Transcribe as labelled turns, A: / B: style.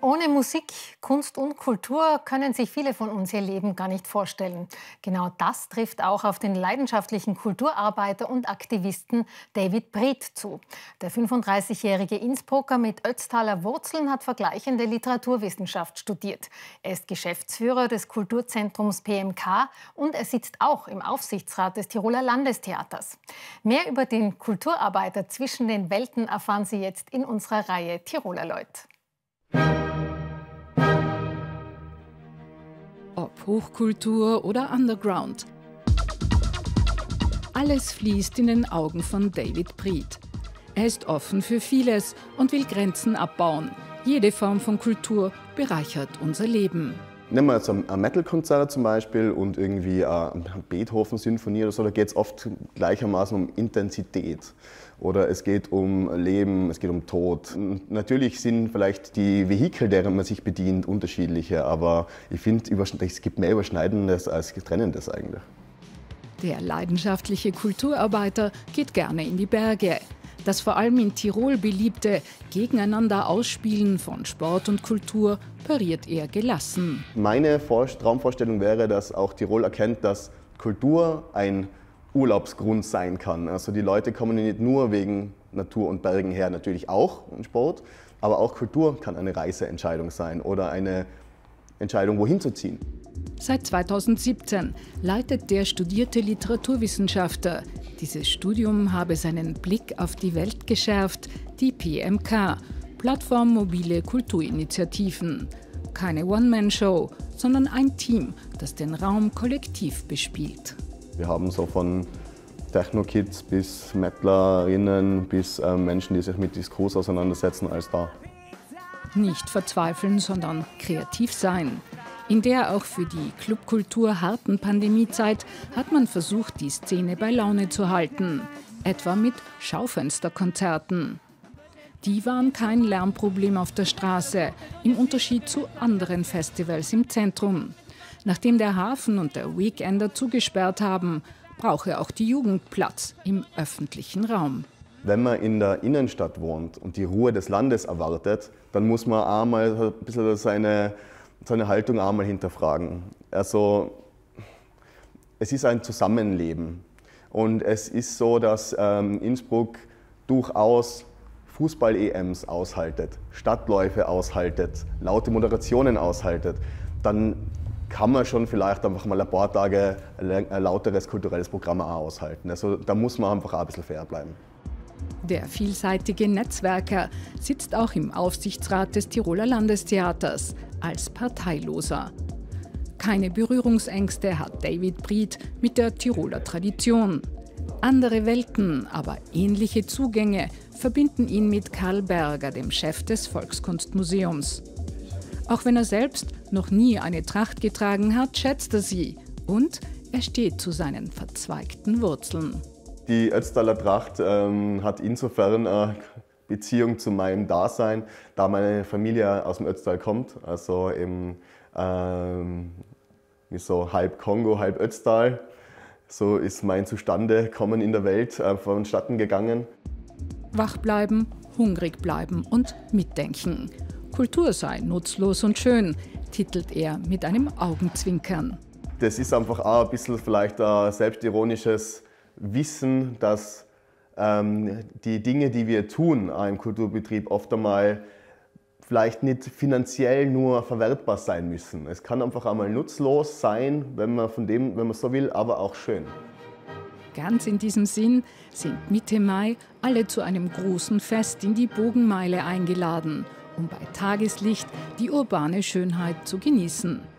A: Ohne Musik, Kunst und Kultur können sich viele von uns ihr Leben gar nicht vorstellen. Genau das trifft auch auf den leidenschaftlichen Kulturarbeiter und Aktivisten David Brith zu. Der 35-jährige Innsbrucker mit Ötztaler Wurzeln hat vergleichende Literaturwissenschaft studiert. Er ist Geschäftsführer des Kulturzentrums PMK und er sitzt auch im Aufsichtsrat des Tiroler Landestheaters. Mehr über den Kulturarbeiter zwischen den Welten erfahren Sie jetzt in unserer Reihe Tiroler Leut.
B: Ob Hochkultur oder Underground. Alles fließt in den Augen von David Brith. Er ist offen für vieles und will Grenzen abbauen. Jede Form von Kultur bereichert unser Leben.
C: Nehmen wir jetzt ein Metal-Konzert zum Beispiel und irgendwie eine Beethoven-Symphonie oder so, da geht es oft gleichermaßen um Intensität. Oder es geht um Leben, es geht um Tod. Natürlich sind vielleicht die Vehikel, deren man sich bedient, unterschiedliche, aber ich finde, es gibt mehr Überschneidendes als Trennendes eigentlich.
B: Der leidenschaftliche Kulturarbeiter geht gerne in die Berge. Das vor allem in Tirol beliebte Gegeneinander Ausspielen von Sport und Kultur pariert er gelassen.
C: Meine Traumvorstellung wäre, dass auch Tirol erkennt, dass Kultur ein Urlaubsgrund sein kann. Also die Leute kommen nicht nur wegen Natur und Bergen her, natürlich auch und Sport, aber auch Kultur kann eine Reiseentscheidung sein oder eine Entscheidung, wohin zu ziehen.
B: Seit 2017 leitet der studierte Literaturwissenschaftler. Dieses Studium habe seinen Blick auf die Welt geschärft, die PMK, Plattform Mobile Kulturinitiativen. Keine One-Man-Show, sondern ein Team, das den Raum kollektiv bespielt.
C: Wir haben so von Techno-Kids bis Metlerinnen bis Menschen, die sich mit Diskurs auseinandersetzen, als da.
B: Nicht verzweifeln, sondern kreativ sein. In der auch für die Clubkultur harten Pandemiezeit hat man versucht, die Szene bei Laune zu halten, etwa mit Schaufensterkonzerten. Die waren kein Lärmproblem auf der Straße, im Unterschied zu anderen Festivals im Zentrum. Nachdem der Hafen und der Weekender zugesperrt haben, brauche auch die Jugend Platz im öffentlichen Raum.
C: Wenn man in der Innenstadt wohnt und die Ruhe des Landes erwartet, dann muss man einmal ein bisschen seine Haltung einmal hinterfragen. Also, es ist ein Zusammenleben. Und es ist so, dass Innsbruck durchaus Fußball-EMs aushaltet, Stadtläufe aushaltet, laute Moderationen aushaltet. Dann kann man schon vielleicht einfach mal ein paar Tage ein lauteres kulturelles Programm auch aushalten. Also da muss man einfach auch ein bisschen fair bleiben.
B: Der vielseitige Netzwerker sitzt auch im Aufsichtsrat des Tiroler Landestheaters als Parteiloser. Keine Berührungsängste hat David Brith mit der Tiroler Tradition. Andere Welten, aber ähnliche Zugänge verbinden ihn mit Karl Berger, dem Chef des Volkskunstmuseums. Auch wenn er selbst noch nie eine Tracht getragen hat, schätzt er sie und er steht zu seinen verzweigten Wurzeln.
C: Die Ötztaler Tracht hat insofern eine Beziehung zu meinem Dasein, da meine Familie aus dem Ötztal kommt, also eben so halb Kongo, halb Ötztal. So ist mein Zustandekommen in der Welt vonstatten gegangen.
B: Wach bleiben, hungrig bleiben und mitdenken. Kultur sei nutzlos und schön, titelt er mit einem Augenzwinkern.
C: Das ist einfach auch ein bisschen vielleicht ein selbstironisches Wissen, dass die Dinge, die wir tun im Kulturbetrieb, oft einmal vielleicht nicht finanziell nur verwertbar sein müssen. Es kann einfach einmal nutzlos sein, wenn man so will, aber auch schön.
B: Ganz in diesem Sinn sind Mitte Mai alle zu einem großen Fest in die Bogenmeile eingeladen, um bei Tageslicht die urbane Schönheit zu genießen.